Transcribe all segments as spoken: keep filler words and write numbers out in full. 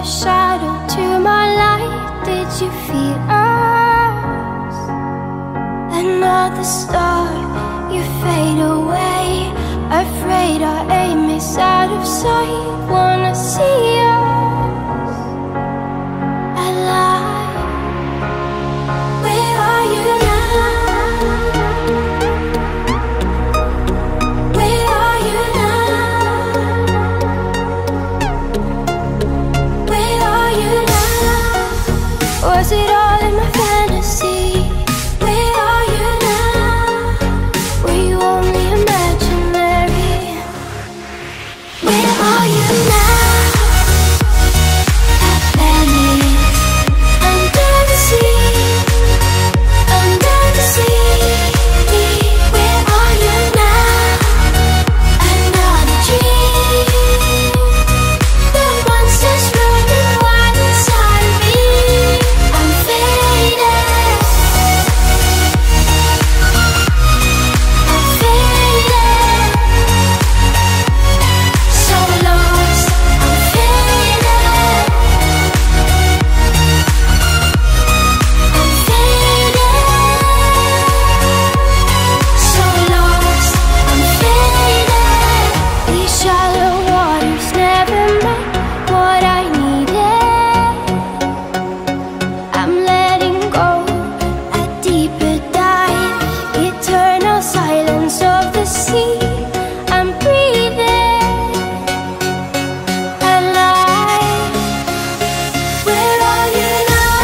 a shadow to my light. Did you feel us? Another star, you fade away. Afraid our aim is out of sight. Wanna see us alive. Where are you now? Where are you now? Where are you now? Was it all in my fantasy? Where are you now? Were you only imaginary? Where are you now? At Venice, under the sea, under the sea. Where are you now? Another dream. The monsters running wild inside of me. I'm faded. I'm faded. So lost. I'm faded. I'm faded. So lost. I'm faded. These shallow waters never met what I needed. I'm letting go a deeper dive. Eternal silence of the sea. I'm breathing alive. Where are you now?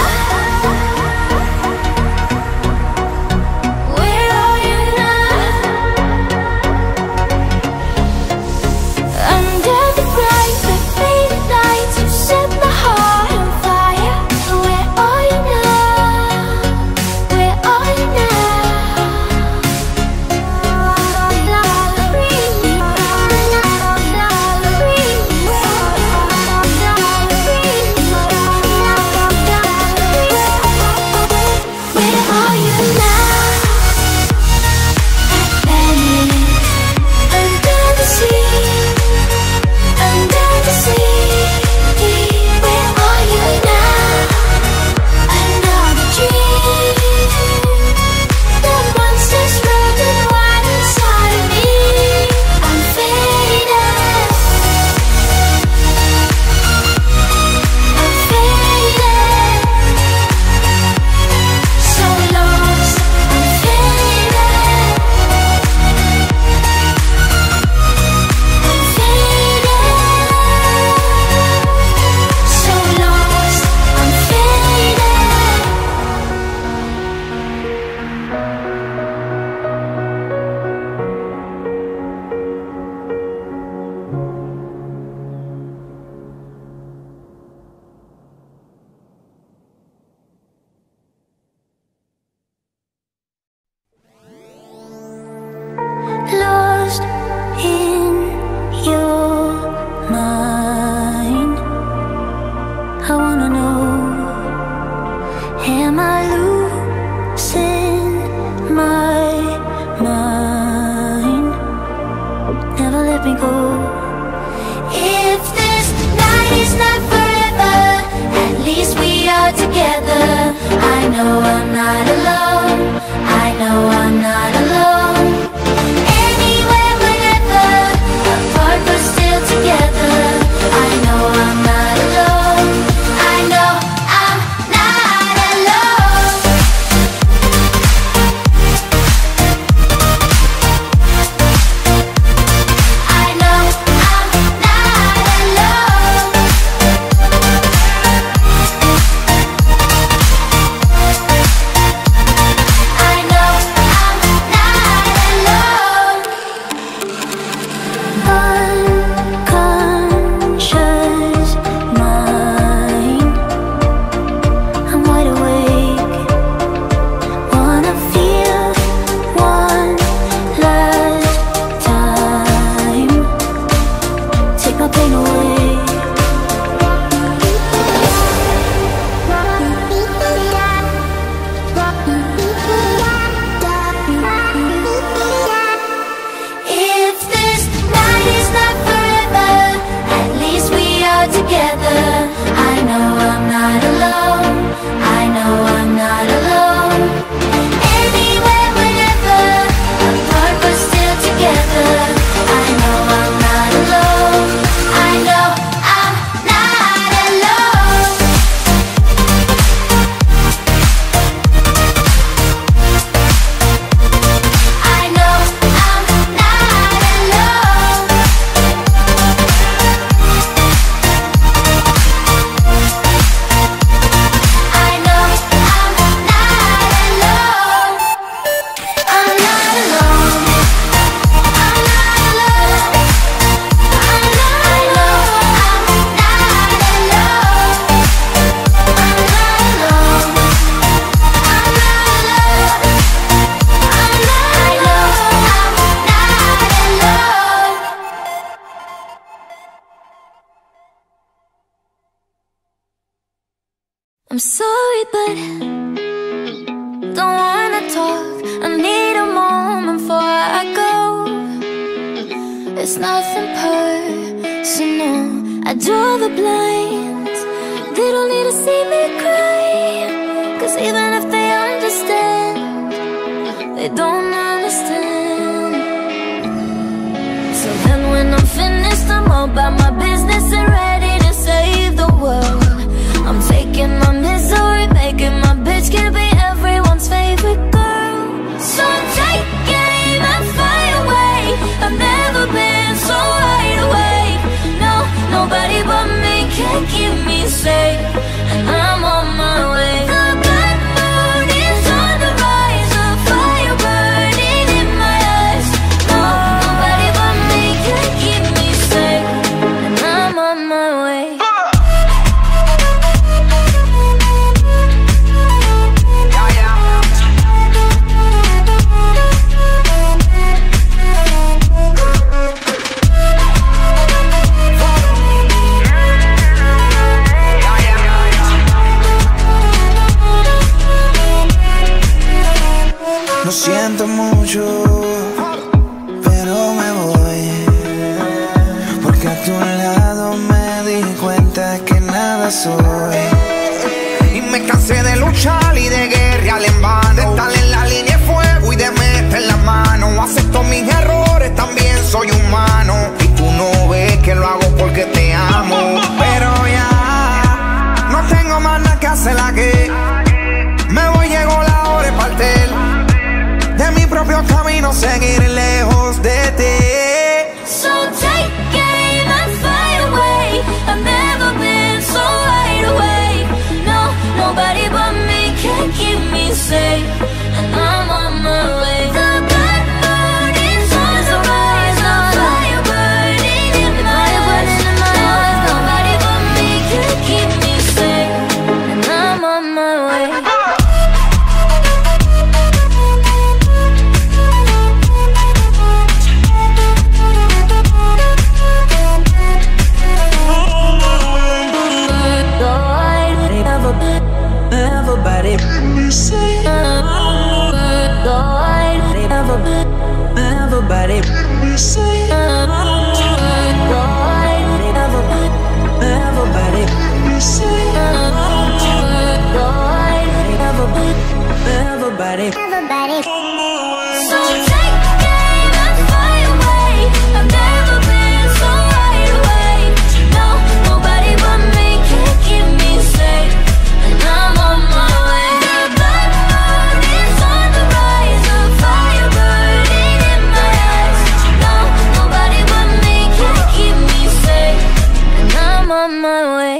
Where are you now? Under the bright, the faded lights, you set my heart on fire. Where are you now? Where are you Where are you now? At Venice, under the sea, under the sea. Where are you now? Another dream. The monsters running wild inside of me. I'm faded. I'm faded. So lost. I'm faded. I'm faded. So lost. I'm faded. Lost in your mind. I wanna know, am I losing my mind? Never let me go. If this night is not forever, at least we are together. I know I'm not alone. I know I'm not alone. Anywhere, whenever, apart but still together. I know I'm not alone. I know I'm not alone. I know I'm not alone. I'm sorry, but don't wanna talk. I need a moment before I go. It's nothing personal. I draw the blinds. They don't need to see me cry, 'cause even if they understand, they don't understand. So then when I'm finished, I'm all about my business and ready to save the world. I'm taking my misery, making my bitch can be everyone's favorite girl. So take aim and fly away. I've never been so wide awake. No, nobody but me can keep me safe, and I'm on my way. The bad mood is on the rise, a fire burning in my eyes. No, nobody but me can keep me safe, and I'm on my way. Lo siento mucho, pero me voy, porque a tu lado me di cuenta que nada soy. Y me cansé de luchar y de guerrear en vano, de estar en la línea de fuego y de meter la mano. Acepto mis errores, también soy humano, y tú no ves que lo hago porque te amo. Pero ya no tengo más nada que hacer aquí. Me voy, llegó la hora de partir de mi propio camino, seguir lejos de ti. So take aim and fly away. I've never been so wide awake. No, nobody but me can keep me safe, and I'm on my way. The bad mood is on the rise, a fire burning in my eyes. No, nobody but me can keep me safe, and I'm on my way. Everybody, everybody, everybody, everybody. So take aim and fly away. I've never been so wide awake. No, nobody but me can keep me safe, and I'm on my way. The bad mood is on the rise, a fire burning in my eyes. No, nobody but me can keep me safe, and I'm on my way.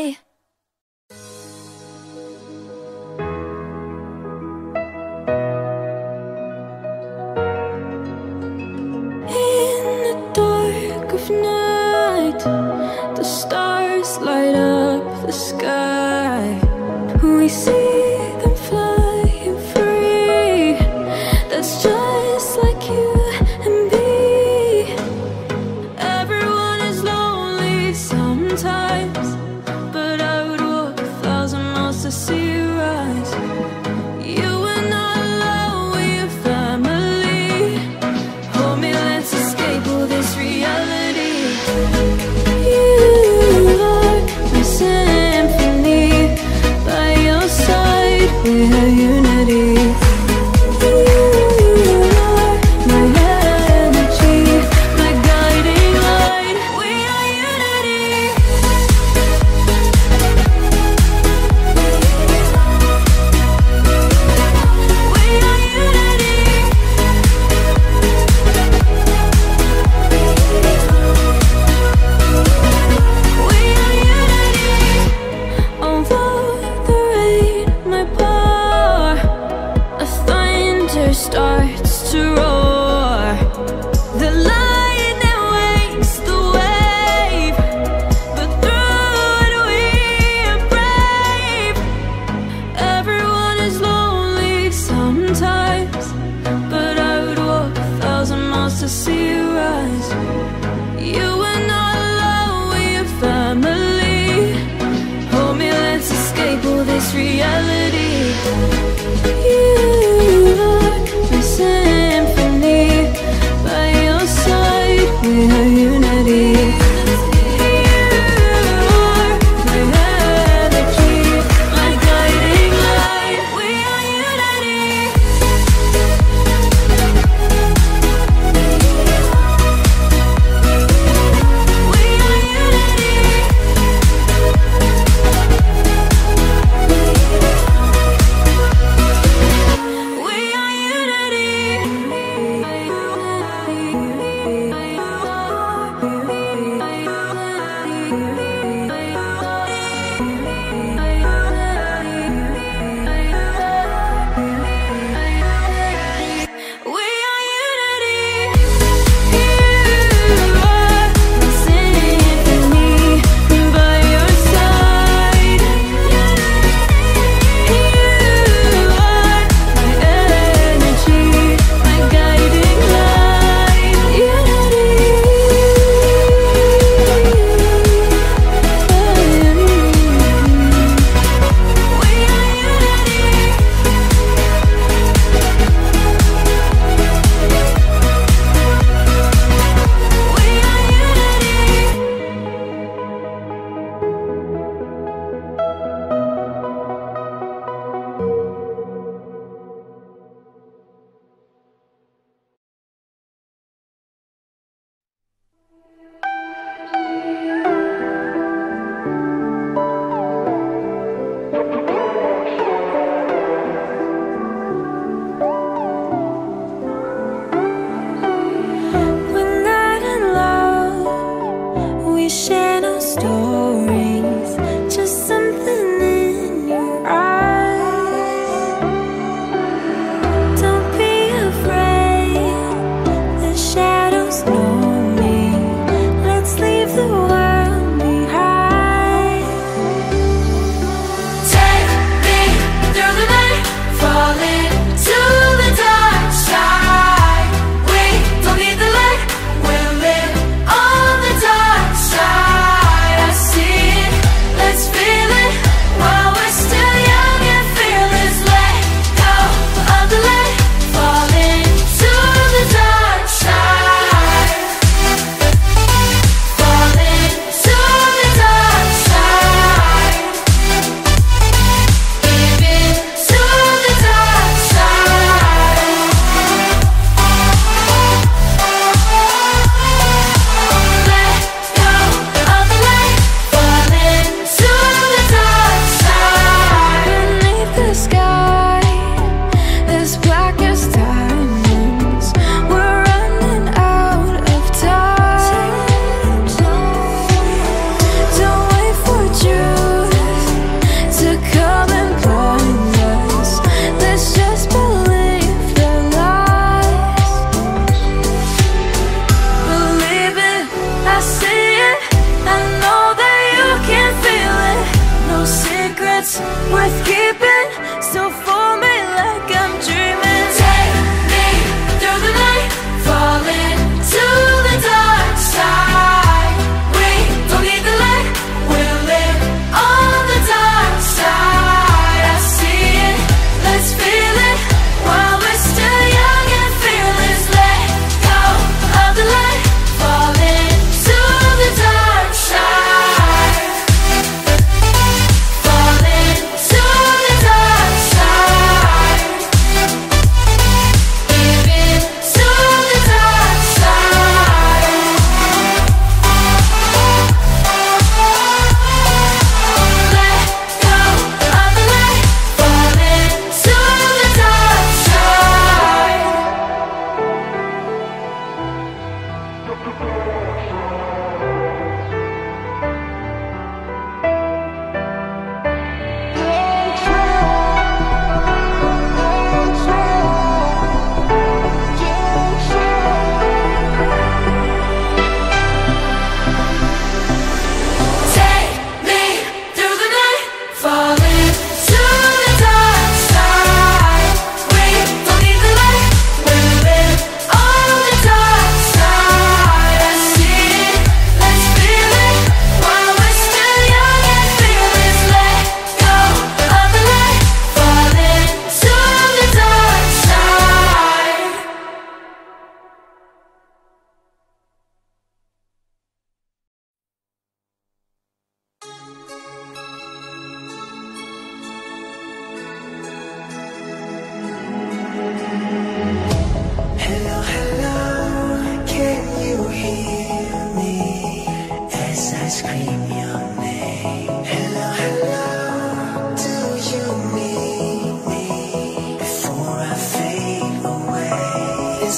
Night, the stars light up the sky. We see them flying free. That's just like you and me. Everyone is lonely sometimes, but I would walk a thousand miles to see you rise. You are not alone, we're family. Hold me, let's escape all this reality. You are my symphony. By your side, we have unity. You are my energy, my guiding light. We are unity. We are unity. We are unity. Over the rain, my power, a thunder starts to roar. The lightning wakes the wave, but through it we are brave. Everyone is lonely sometimes, but I would walk a thousand miles to see you rise. You are not alone, we are family. Hold me, let's escape all this reality.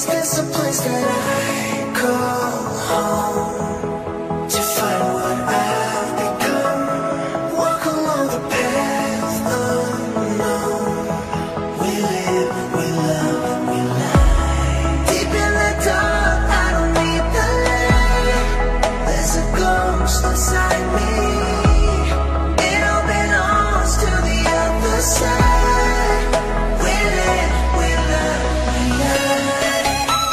this a place that I call home? To find what I've become, walk along the path unknown. We live, we love, we lie. Deep in the dark, I don't need the light. There's a ghost inside me. It all belongs to the other side. We live, we love, we lie.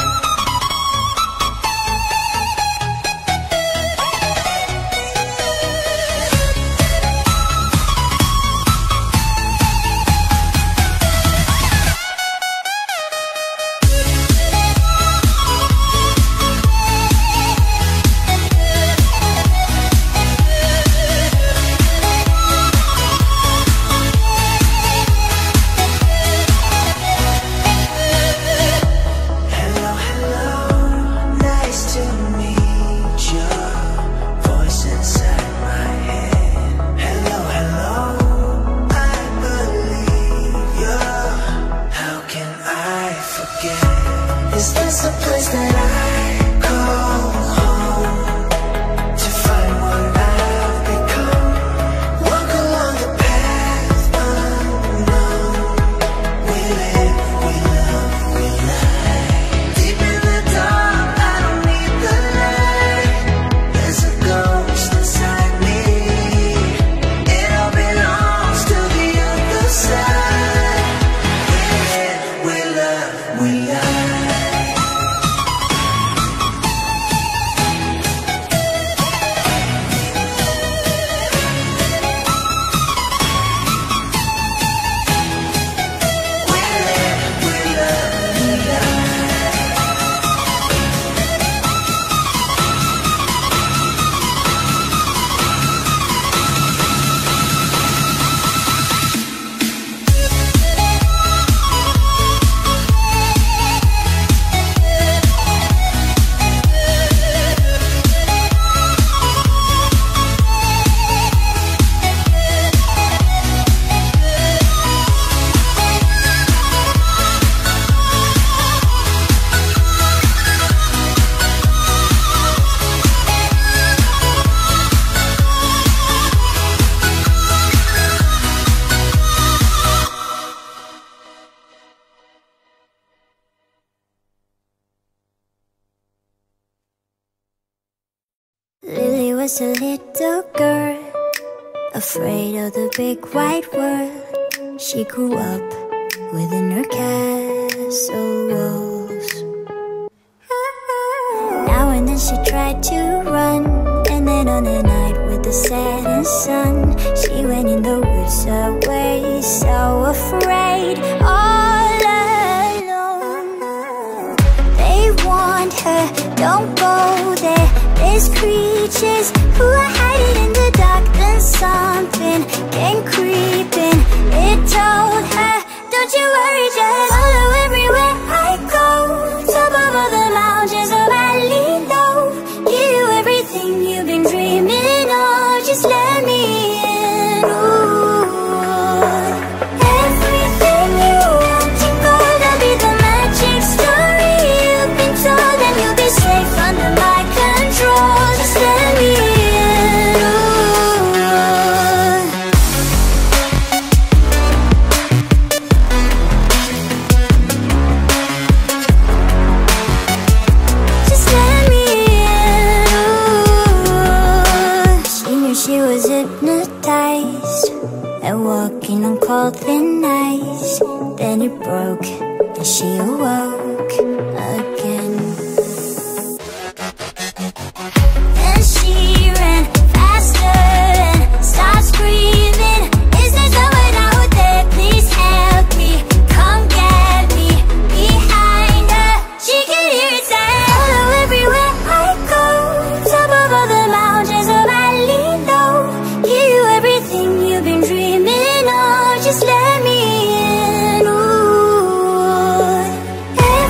Hello, hello, nice to meet you. Voice inside my head. Hello, hello, I believe you. How can I forget? Is this a place that I call home? To find what I've become, walk along the path unknown. We live, we love, we lie. Deep in the dark, I don't need the light. There's a ghost inside me. It all belongs to the other side. We live, we love, we lie. We live, we love, we lie. Lily was a little girl, afraid of the big wide world. She grew up within her castle walls. Now and then she tried to run, and then on a night with the setting sun, she went in the woods away, so afraid, all alone. They warned her, don't go there, there's creatures who are hiding in the dark. Then something came creeping, it told her, don't you worry, just follow everywhere I go. Top of all the mountains of valley low, give you everything you've been dreaming of, just let me in. Ooh. Everything you want to go, that'll be the magic story you've been told, and you'll be safe under my control, just let me in. Ooh. Just let me in. Ooh. She knew she was hypnotized and walking on cold thin ice. Then it broke and she awoke again. Then she ran faster and started screaming, is there someone out there? Please help me, come get me. Behind her, she could hear it say, follow everywhere I go. Top of all the mountains of valley low, give you everything you've been dreaming of, just let me in. Ooh.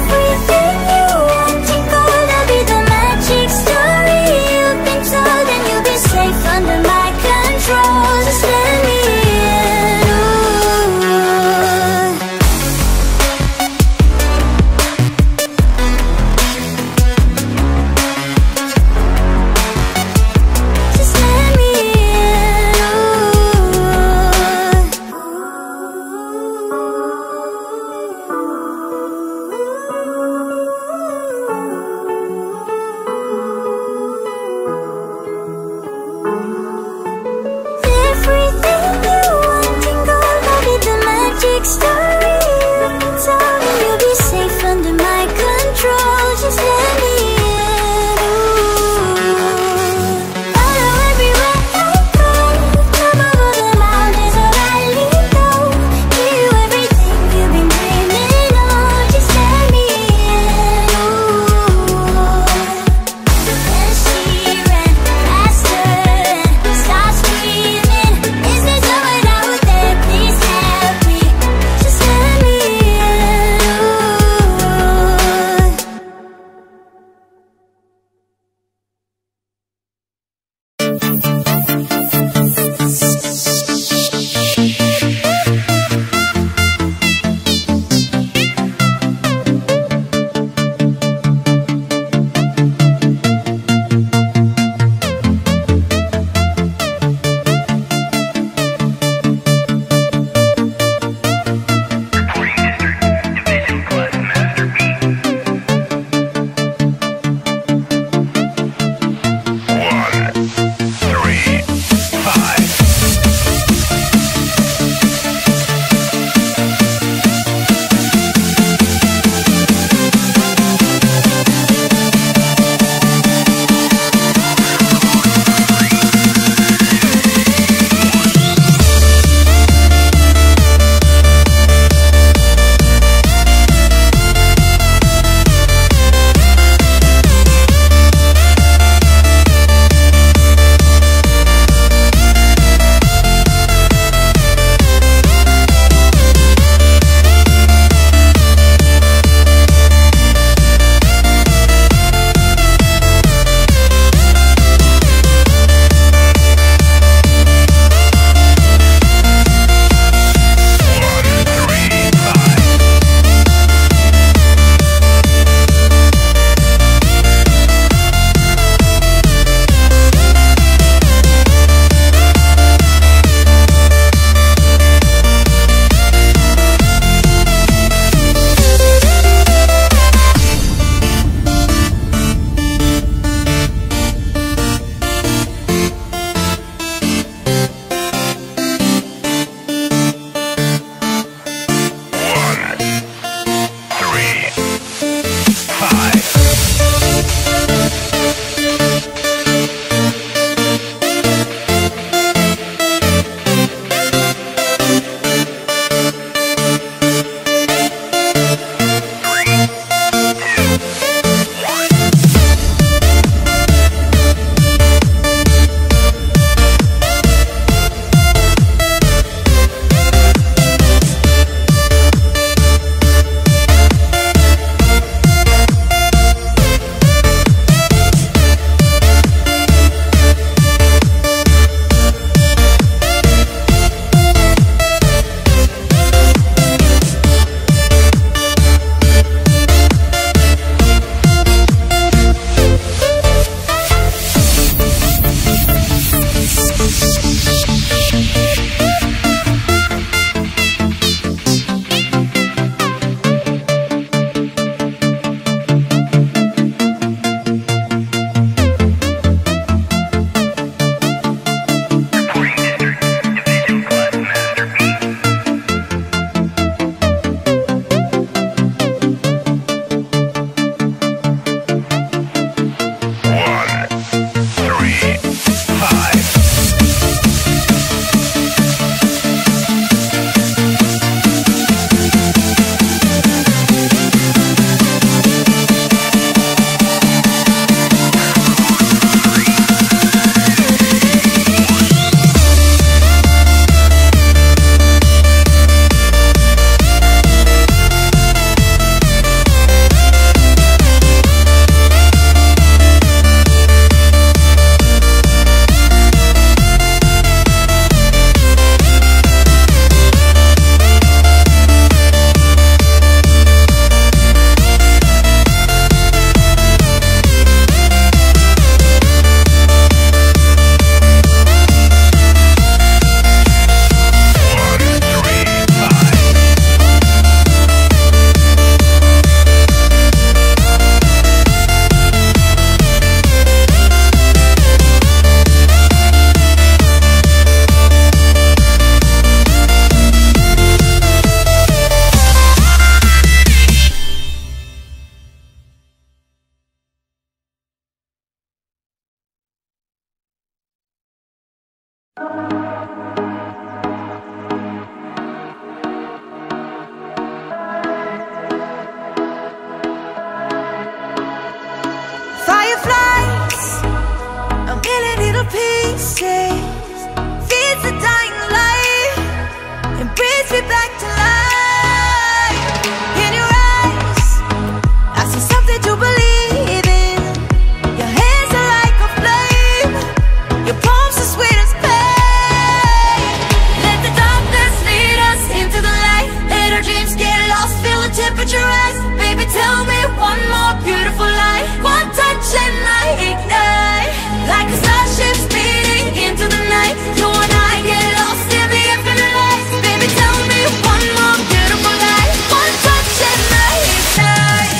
pieces, feeds the dying light, and brings me back to life. In your eyes, I see something to believe in. Your hands are like a flame, your palms are sweet as pain. Let the darkness lead us into the light. Let our dreams get lost, feel the temperature rise. Baby, tell me one more beautiful lie. One touch and I ignite, like a starship speeding into the night. You and I get lost in the infinite lights. Baby, tell me one more beautiful lie. One touch and I ignite.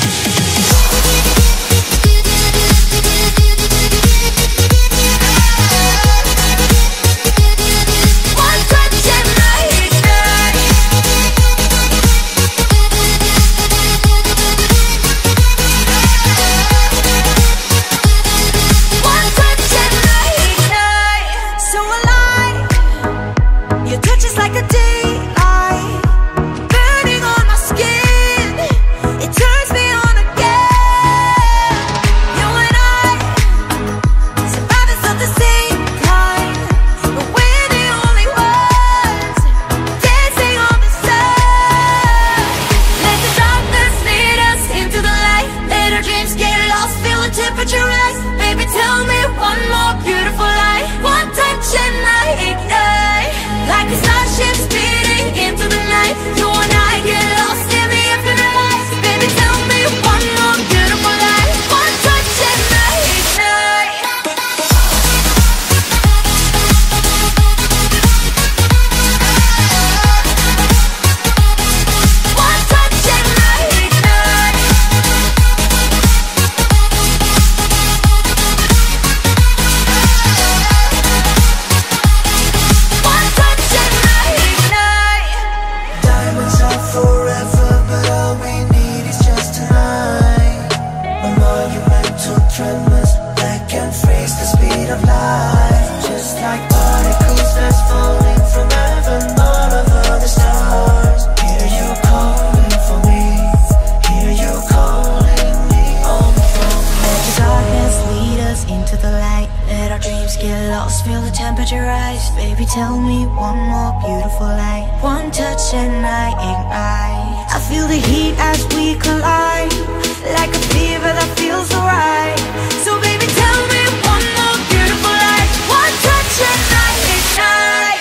One touch and I ignite. One touch and I ignite. So alive, your touch is like a daylight, burning on my skin. It turns me on again. You and I, survivors of the same kind, but we're the only ones dancing on the sun. Let the darkness lead us into the light. Let our dreams get lost, feel the temperature rise. Baby, tell me one more beautiful lie. One touch and I ignite, like a starship speeding into the night. You and I get lost in the infinite lights. Baby, tell me one more beautiful lie. One touch and I ignite. One touch and I ignite. One touch and I ignite. Diamonds are forever, but all we need is just tonight. A monumental tremors that can freeze the speed of light. Just like particles that's falling from heaven, all over the stars. Hear you calling for me, hear you calling me on the phone. Let the darkness lead us into the light. Let our dreams get lost, feel the temperature rise. Baby, tell me one more beautiful lie. One touch and I ignite. I feel the heat as we collide, like a fever that feels alright. So baby, tell me one more beautiful lie. One touch and I ignite.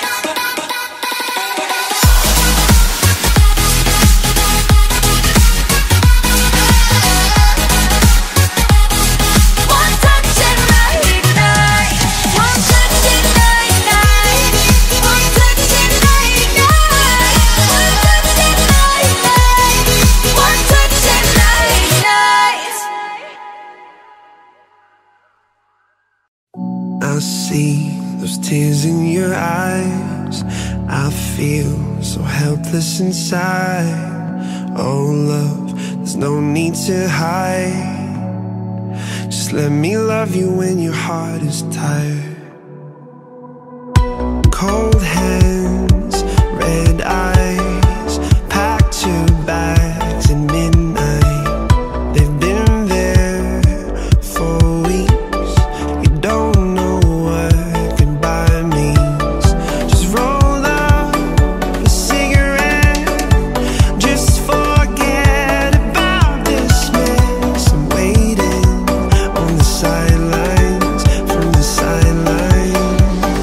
One touch and I ignite. One touch and I ignite. One touch and I ignite. One touch and I ignite. One touch and I ignite. I see those tears in your eyes. I feel so helpless inside. Oh love, there's no need to hide. Just let me love you when your heart is tired. Cold hands, red eyes, packed your bags at midnight. They've been there for weeks. You don't know what goodbye means. Just roll up a cigarette, just forget about this mess. I'm waiting on the sidelines, from the sidelines.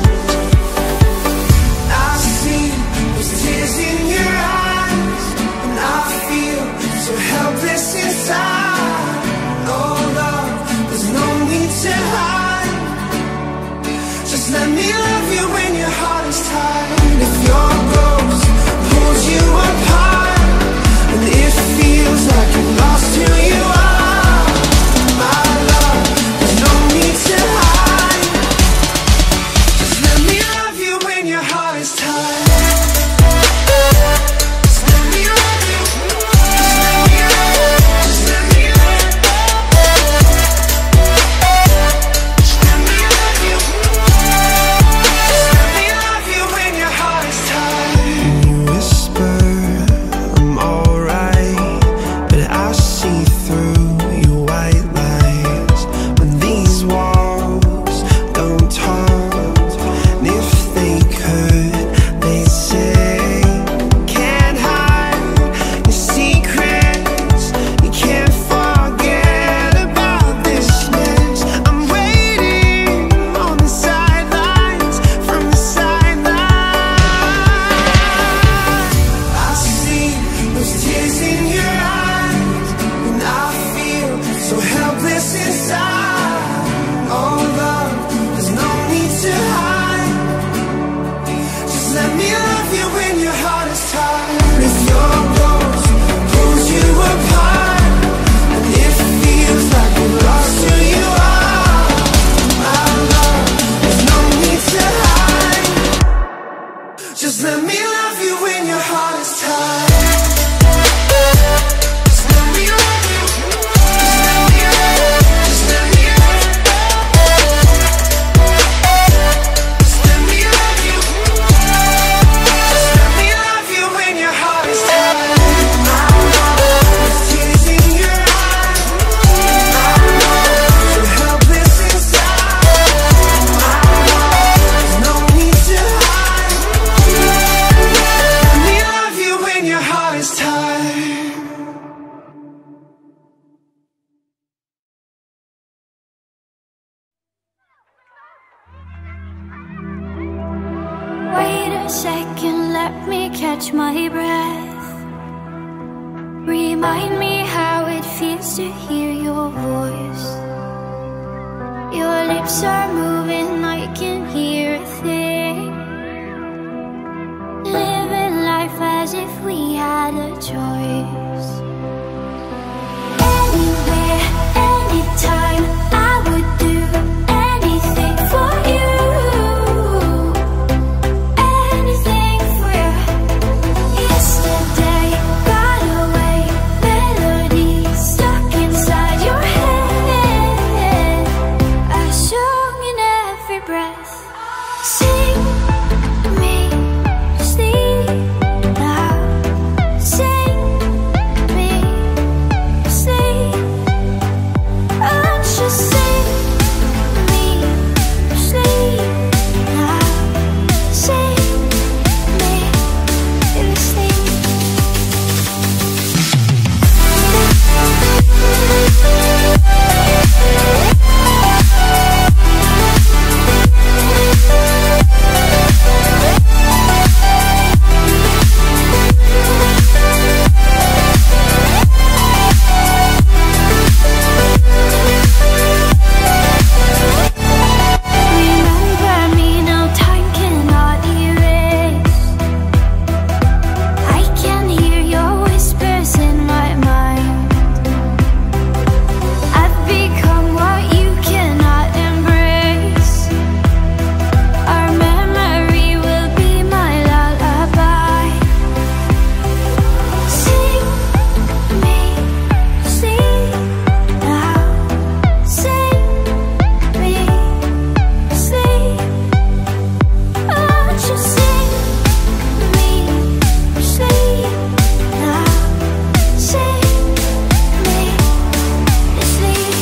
I see those tears in your eyes, and I feel so helpless inside. Oh love, there's no need to hide. Just let me love you when your heart is tired. If your ghost pulls you apart, and it feels like you lost who you are, my love, there's no need to hide. Just let me love you when your heart is tired. Just let me love you. Just let me love you. Just let me let me catch my breath. Remind me how it feels to hear your voice. Your lips are moving, I can hear a thing. Living life as if we had a choice. Anywhere, anytime, I would do anything for you. Anything for you. Yesterday got away, melody stuck inside your head. A song in every breath. Sing me sleep now. Sing me sleep. Oh, just sing me sleep now. Sing me sleep. Remember me, no time cannot erase. I can hear your whispers in my mind. I've become what you cannot embrace. Our memory will be my lullaby. Sing me sleep now. Sing me sleep. Oh, just sing me sleep now. Sing me sleep.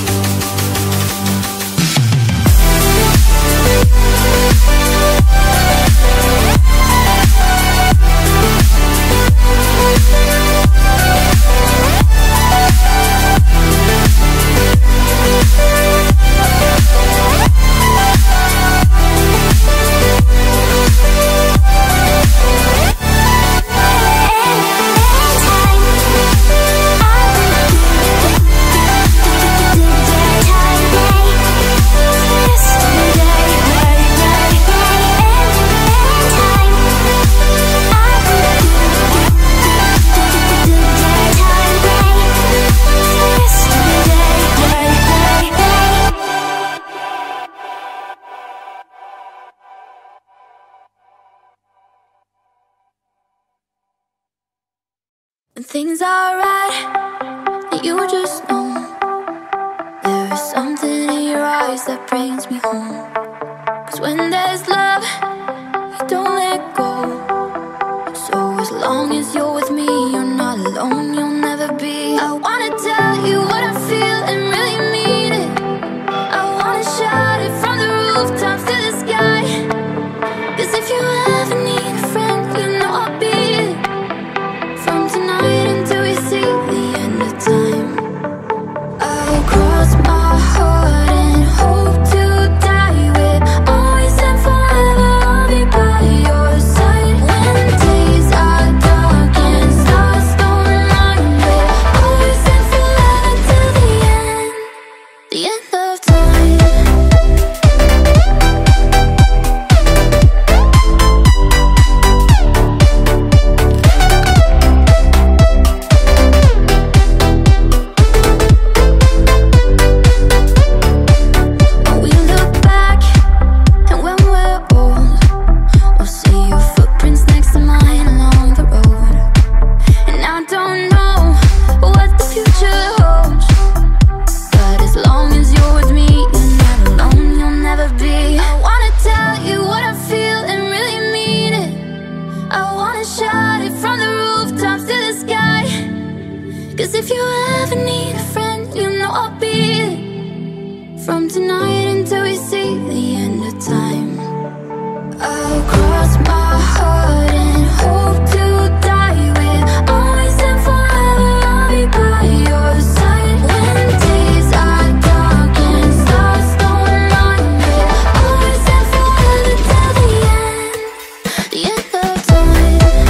When things are right, and you just know there is something in your eyes that brings me home. Cause when there's love, you don't let go. So as long as you're with me, you're not alone, you'll never be. I wanna tell you what I feel and really mean it. I wanna shout it from the rooftops to the sky. Cause if you ever need a friend, you know I'll be it. From tonight until we see the end of time, I'll cross my heart and hope to die with. Always and forever, I'll be by your side. When days are dark and stars don't light me, always and forever till the end, the end of time. When we look back, and when we're old, we'll see your footprints next to mine along the road. And I don't know what the future holds, but as long as you're with me, you're not alone, you'll never be. I wanna tell you what I feel and really mean it. I wanna shout it from the rooftops to the sky. Cause if you ever need a friend, you know I'll be it. From tonight until we see the end of time, I'll cross my heart and hope to die with. Always and forever, I'll be by your side. When days are dark and stars don't light me, always and forever till the end, the end of time.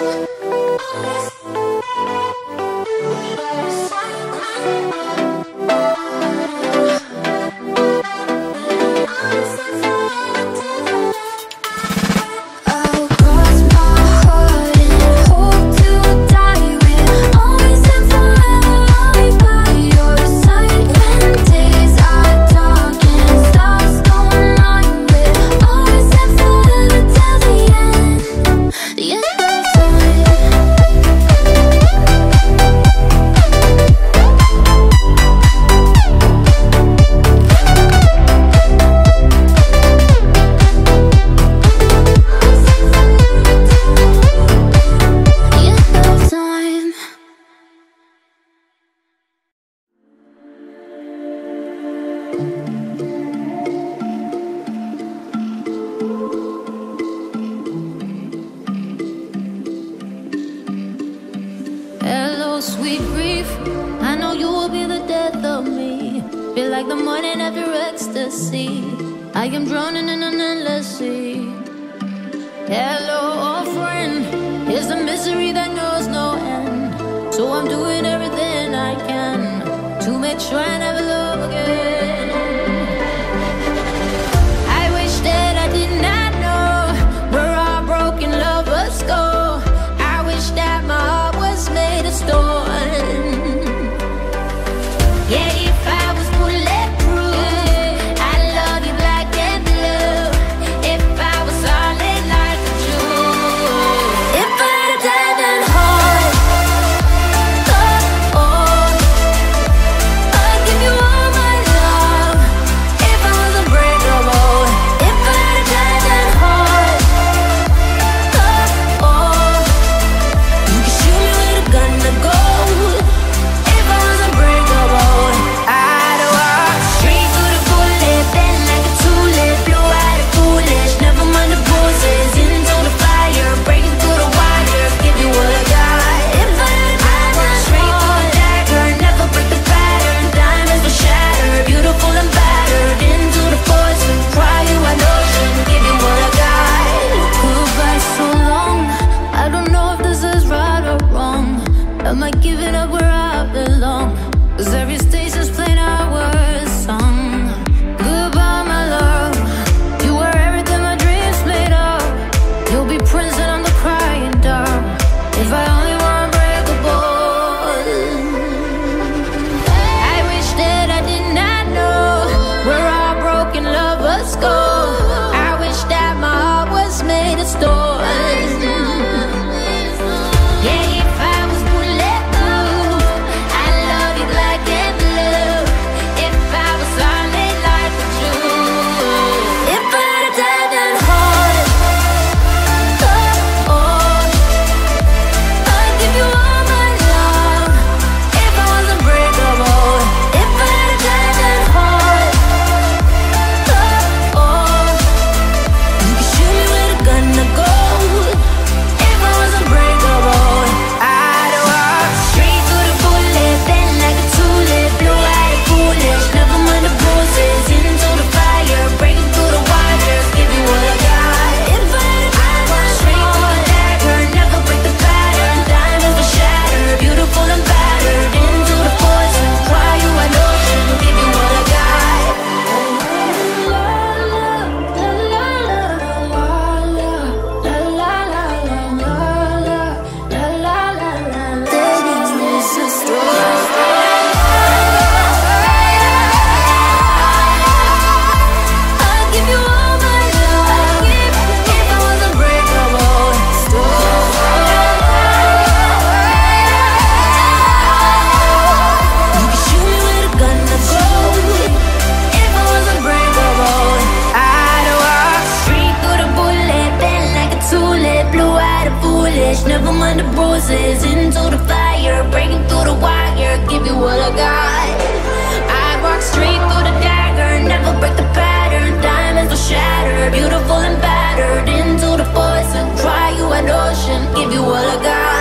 Sweet grief, I know you will be the death of me. Feel like the morning after ecstasy. I am drowning in an endless sea. Hello, old friend, here's a misery that knows no end. So I'm doing everything I can to make sure I never love again. I wish that I did not know where our broken lovers go. I wish that my heart was made of stone. Yeah, if I was bulletproof, I'd love you black and blue. If I was solid like a Jew, if I had a diamond heart, oh, oh, I'd give you all my love. If I was unbreakable, if I had a diamond heart, oh, oh, you could shoot me with a gun to go. If I was unbreakable, I'd walk straight through the bullet, bend like a tulip, blue-eyed and foolish, never mind the bruises, into the fire, breaking through the wire, give you what I got. If I had a diamond, straight through the dagger, never break the pattern, diamonds will shatter, beautiful and battered, into the poison, cry you an ocean, give you what I got. Goodbye so long, I don't know if this is right or wrong. Am I giving up where I belong? Cause every station's playing our song. Goodbye, my love. You were everything my dreams made of. You'll be Prince and I'm the crying dove. If I only were unbreakable. I wish that I did not know where our broken lovers go. I wish that my heart was made of stone. Yeah, if I was bulletproof, I'd love you black and blue. If I was solid like a Jew, if I had a diamond heart, oh, oh, I'd give you all my love. If I was unbreakable, if I had a diamond heart, oh, oh, you could shoot me with a gun to go. If I was unbreakable, I'd walk straight through the bullet, bend like a tulip, blue-eyed and foolish, never mind the bruises, into the fire, breaking through the wires, give you what I got. If I had a diamond, straight through the dagger, never break the pattern, diamonds will shatter, beautiful and battered, into the poison, cry you an ocean, give you what I got. La la la la la la la la la la la la. This is a story. I'd give you all my love. If I was unbreakable, you could shoot me with a gun to go. If I was unbreakable, I'd walk straight through the bullet, bend like a tulip, blue-eyed and foolish, never mind the bruises, into the fire, breaking through the wire, give you what I got. I'd walk straight through the dagger, never break the pattern, diamonds will shatter, beautiful and battered, into the poison, cry you an ocean, give you what I got.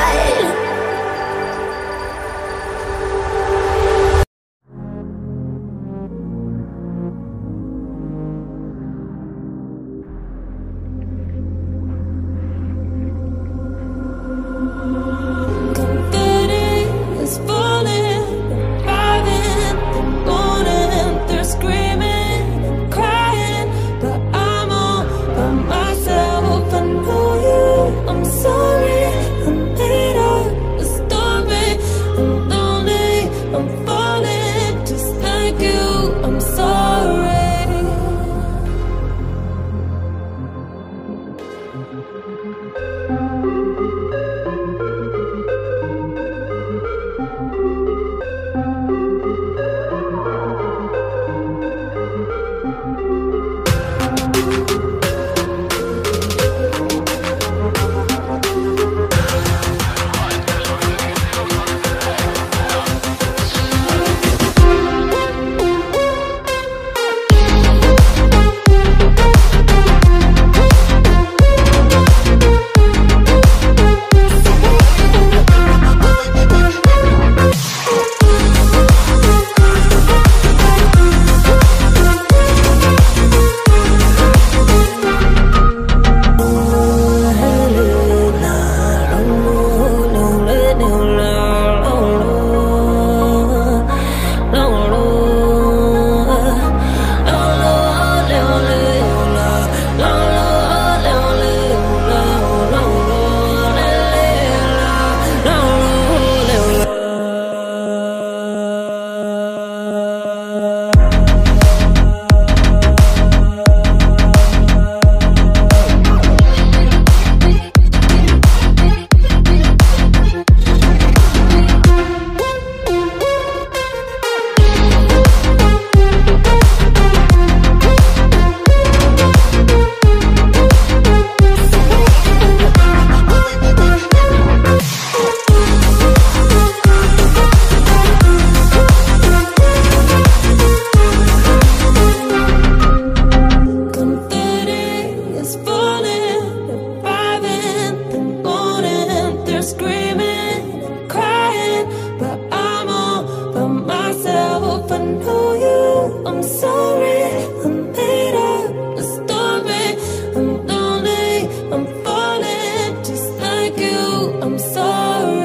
you're screaming, crying, but I'm all by myself. I know you, I'm sorry, I'm made up a story. I'm lonely, I'm falling just like you. I'm sorry.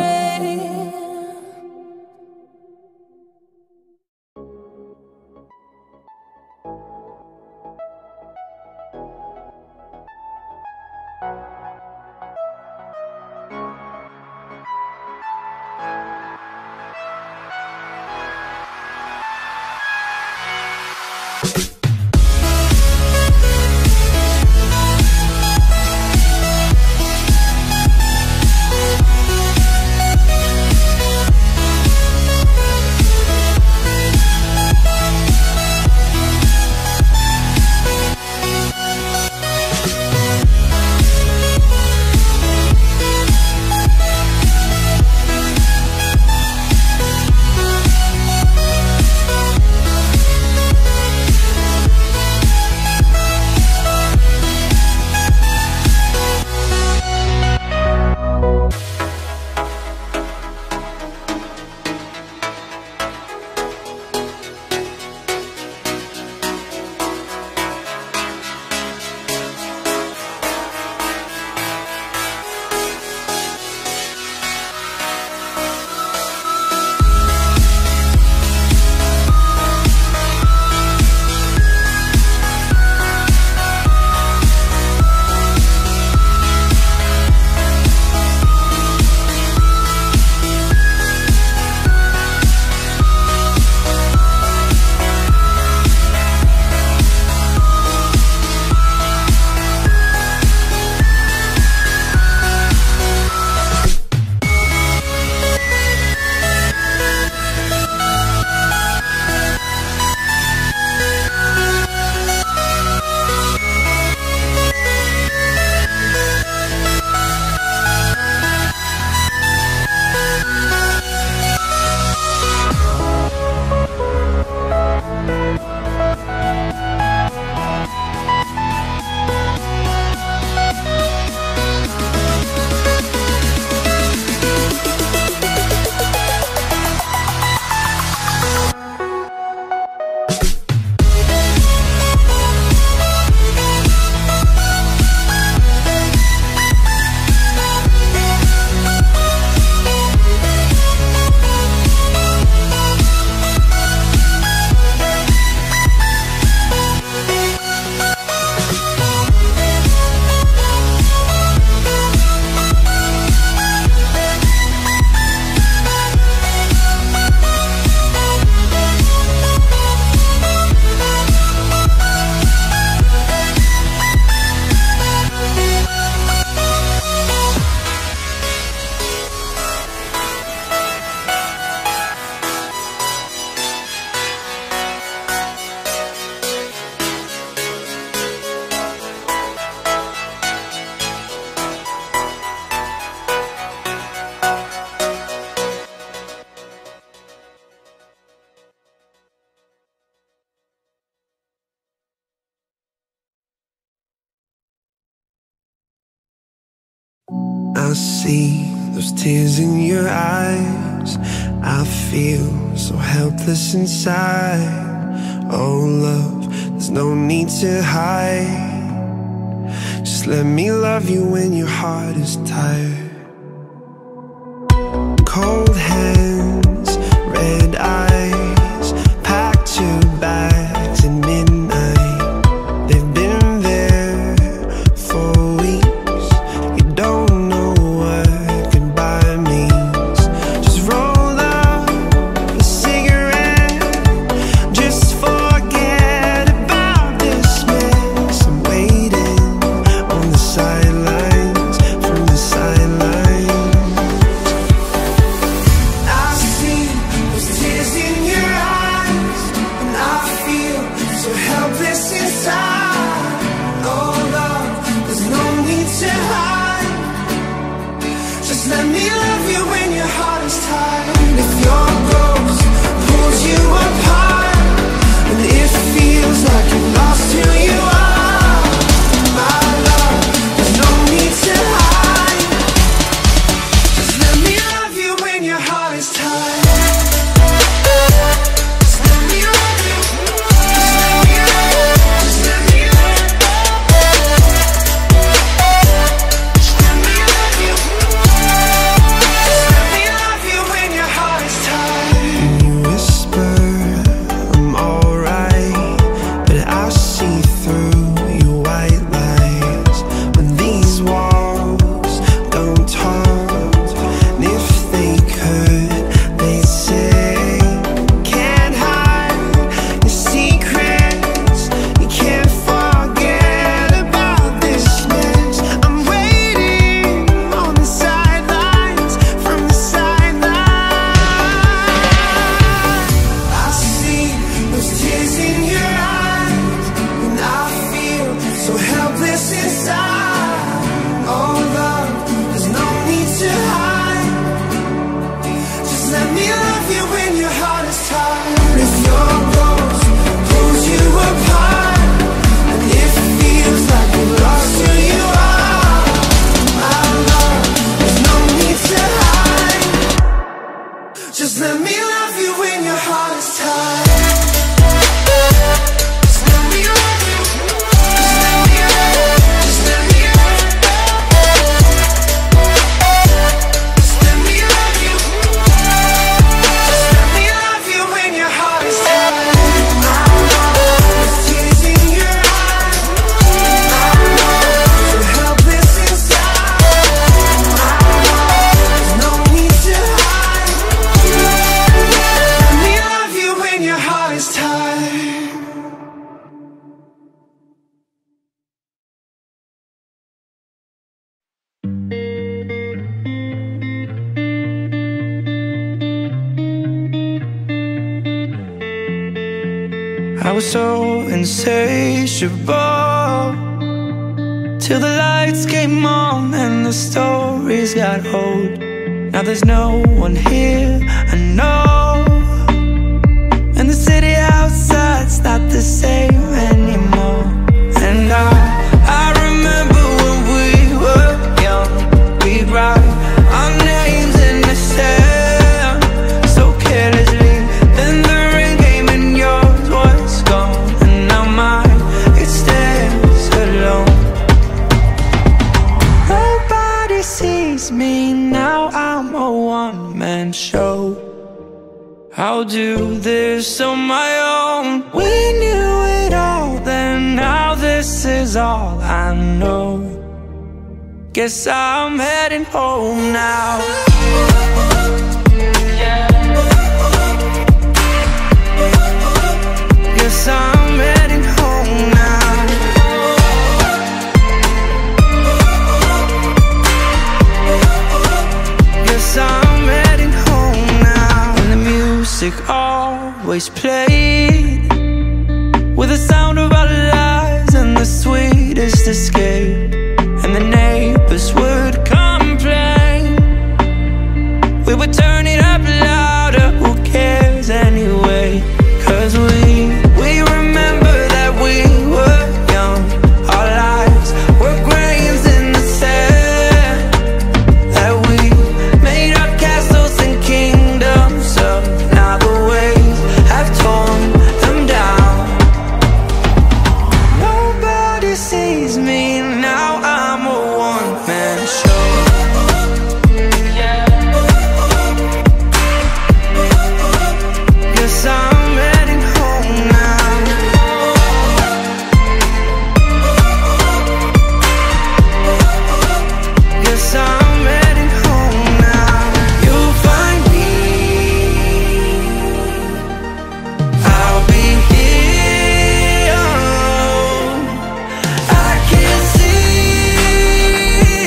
I see those tears in your eyes. I feel so helpless inside. Oh love, there's no need to hide. Just let me love you when your heart is tired. Cold hands, red eyes, packed your bags at midnight. They've been there for weeks. You don't know what goodbye means. Just roll up a cigarette. Just forget about this mess. I'm waiting on the sidelines, from the sidelines. I see those tears in your eyes, and I feel so helpless inside. Oh love, there's no need to hide. Just let me love you when your heart is tired. If your ghost pulls you apart, and it feels like you've lost who you are, my love, there's no need to hide. Just I was so insatiable, till the lights came on and the stories got old. Now there's no one here I know, and the city outside's not the same anymore. And I, I remember when we were young, we'd write our names in the sand so carelessly. Then the rain came and yours was gone, and now mine, it stands alone. Nobody sees me now, I'm a one-man show. I'll do this on my own. We knew it all then, now this is all I know. Guess I'm heading home now. Guess I'm heading home now. Guess I'm heading home now. And the music always played with the sound of our lives and the sweetest escape. And the neighbors would complain, we would turn it up louder, who cares anyway? Cause we, we remember that we were young, our lives were grains in the sand, that we made our castles and kingdoms up. Now the waves have torn them down. Nobody sees me now, I'm a one-man show. Guess I'm heading home now. Guess I'm heading home now. You'll find me, I'll be here. I can't see,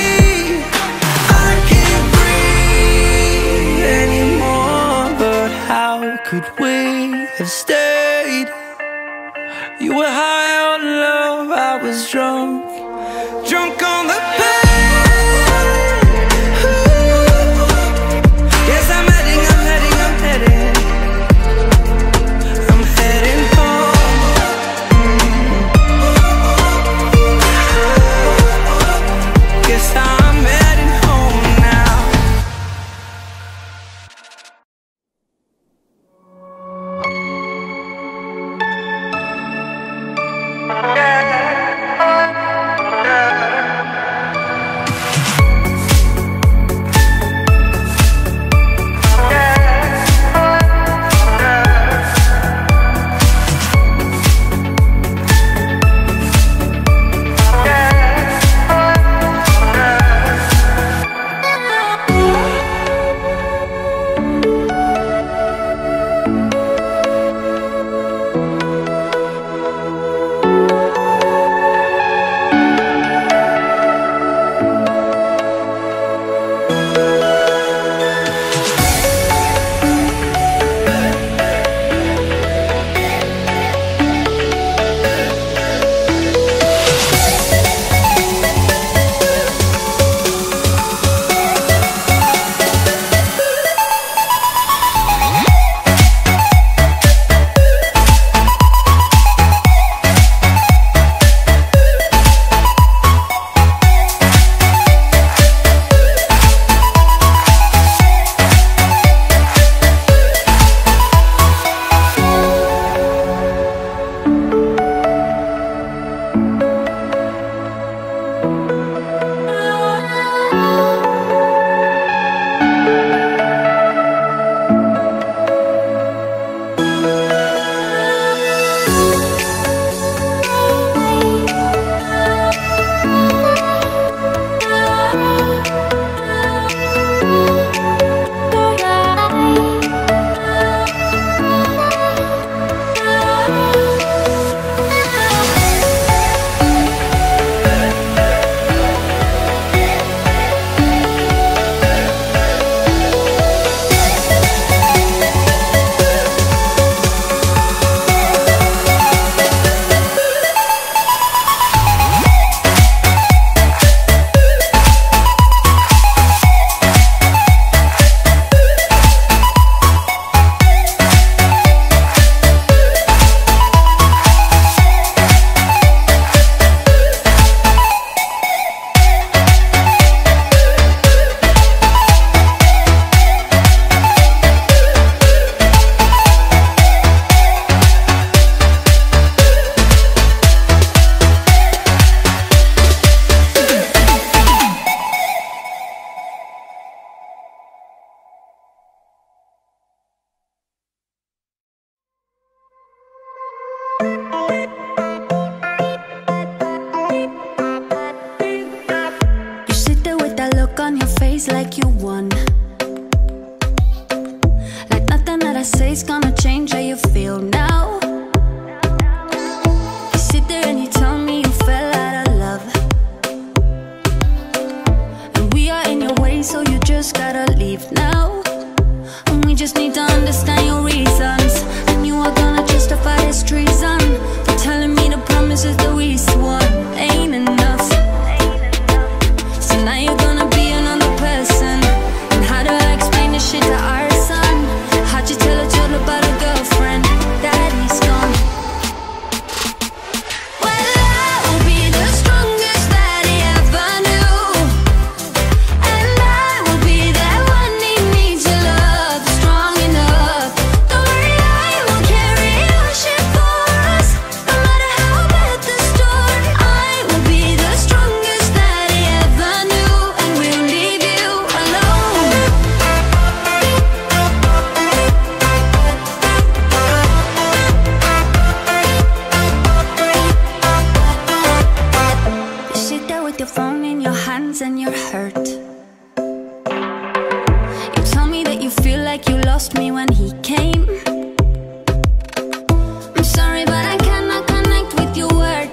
I can't breathe anymore. But how could we have stayed? You were high on love, I was drunk, drunk on the pain. Yes, I'm heading, I'm heading, I'm heading, I'm heading home. Guess I'm heading home now. Yeah. like you won. Like nothing that I say is gonna change how you feel now. You sit there and you tell me you fell out of love, and we are in your way, so you just gotta leave now. And we just need to understand your reasons, and you are gonna justify this treason for telling me the promises that we swore ain't enough. So now you're gonna be another person. And how do I explain this shit to our son? How'd you tell a child about a girlfriend that he's gone? Well, I will be the strongest that he ever knew, and I will be that one he needs your love, strong enough. Don't worry, I will carry your shit for us, no matter how bad the storm. I will be the strongest that he ever knew, and we'll leave you alone. You sit there with your phone in your hands and you're hurt. You tell me that you feel like you lost me when he came. I'm sorry, but I cannot connect with your words.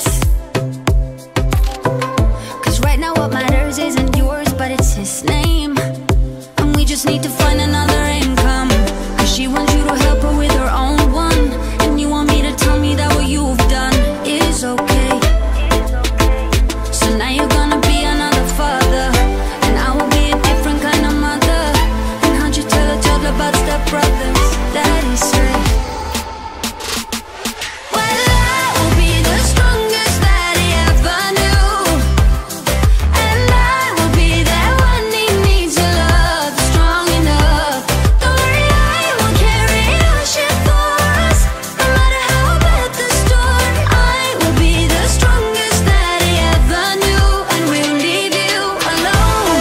Cause right now what matters isn't yours, but it's his name. And we just need to find another income, cause she wants you to help her with her own one. And you want me to tell me that what you've done is okay. So now you're gonna be another father, and I will be a different kind of mother. And how'd you tell a child about stepbrothers that he's straight? Well, I will be the strongest that he ever knew, and I will be that one he needs your love, strong enough. Don't worry, I will carry your shit for us, no matter how bad the storm. I will be the strongest that he ever knew, and we'll leave you alone.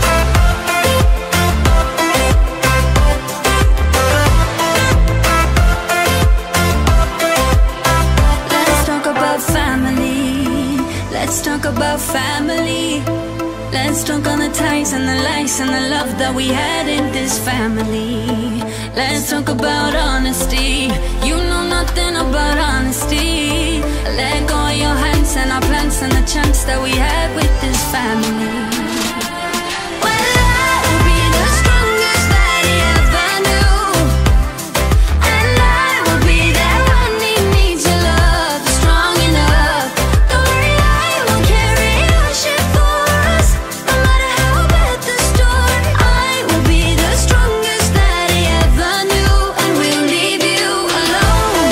Let's talk about family. Let's talk about family. Let's talk on the ties and the lies and the love that we had in this family. Let's talk about honesty. You know nothing about honesty. Let go of your hands and our plans and the chance that we had with this family. Well, I will be the strongest that he ever knew, and I will be that one he needs your love, strong enough. Don't worry, I will carry your shit for us, no matter how bad the storm. I will be the strongest that he ever knew, and we'll leave you alone.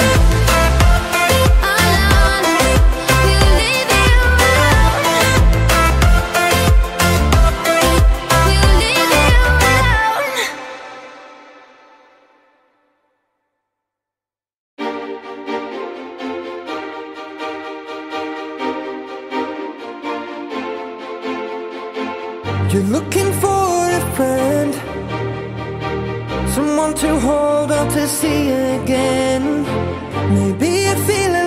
Alone, we'll leave you alone. We'll leave you alone. You're looking for a friend, someone to hold on to see again. Maybe you're feeling